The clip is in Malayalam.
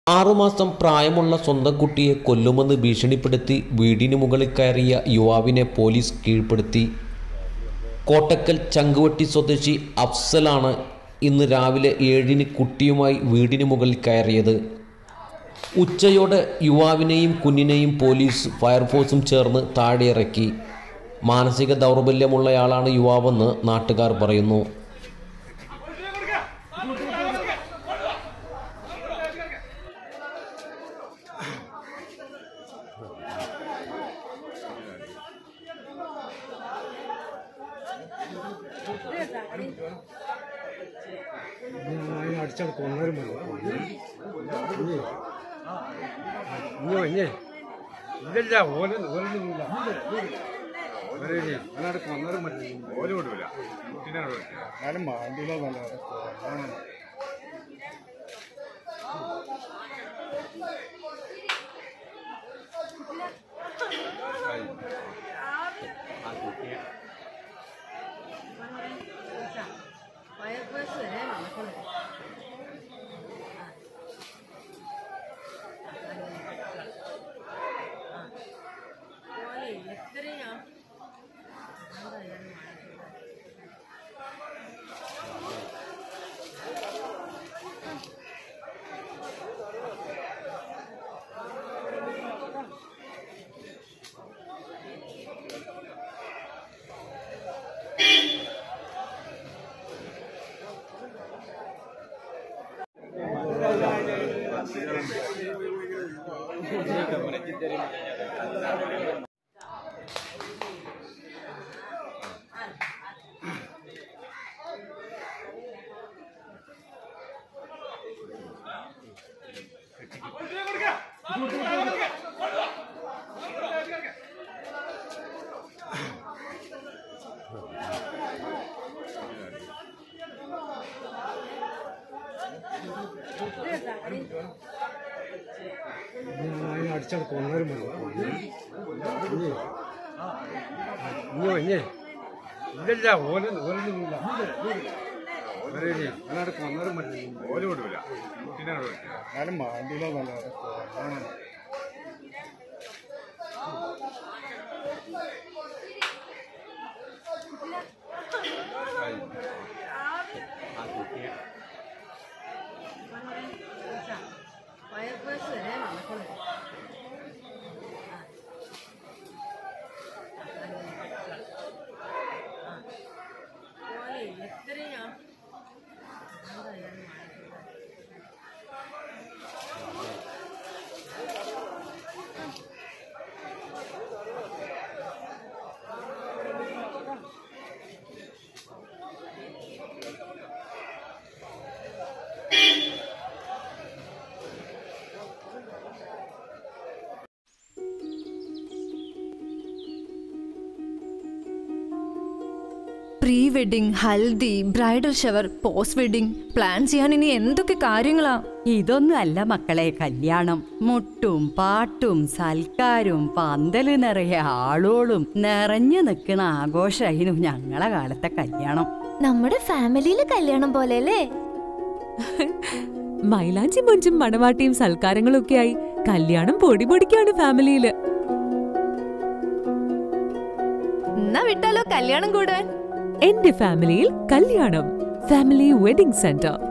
6 മാസം പ്രായമുള്ള സ്വന്തം കുട്ടിയെ കൊല്ലുമെന്ന് ഭീഷണിപ്പെടുത്തി വീടിന് മുകളിൽ കയറിയ യുവാവിനെ പോലീസ് കീഴ്പ്പെടുത്തി. കോട്ടക്കൽ ചങ്കുവെട്ടി സ്വദേശി അഫ്സലാണ് ഇന്ന് രാവിലെ 7-ന് കുട്ടിയുമായി വീടിന് മുകളിൽ കയറിയത്. ഉച്ചയോടെ യുവാവിനെയും കുഞ്ഞിനെയും പോലീസ് ഫയർഫോഴ്സും ചേർന്ന് താഴെയിറക്കി. മാനസിക ദൗർബല്യമുള്ളയാളാണ് യുവാവെന്ന് നാട്ടുകാർ പറയുന്നു. അടിച്ചാൽ കൊന്നവരും ഇല്ല ഓലില്ല അതിനോട് കൊന്നവരും ഓല് വിടൂല ഞാനും മാണ്ടിയിലോ നല്ല അടിച്ചാൽ കൊന്നവരും ഇല്ല ഓലില്ല അതിനോട് കൊന്നവരും ഓല് വിടൂല ഞാനും മാണ്ടിയിലോ നല്ല pre wedding, haldi, bridal shower, post wedding plan ചെയ്യാൻ ഇനി എന്തൊക്കെ കാര്യങ്ങളാ. ഇതൊന്നും അല്ല മക്കളെ കല്യാണം. മുട്ടും പാട്ടും സൽക്കാരും പന്തല് നിറയെ ആളോളും നിറഞ്ഞു നിൽക്കണ ആഘോഷമായിരുന്നു ഞങ്ങളെ കാലത്തെ കല്യാണം. നമ്മുടെ ഫാമിലിയിലെ കല്യാണം പോലെയല്ലേ? മൈലാഞ്ചി മൊഞ്ചും മണവാട്ടിയും സൽക്കാരങ്ങളും ഒക്കെയായി കല്യാണം പൊടി പൊടിക്കാണ് ഫാമിലിയില്. എന്നാ വിട്ടാലോ കല്യാണം കൂടാൻ? എന്റെ ഫാമിലിയിൽ കല്യാണം. Family wedding centre.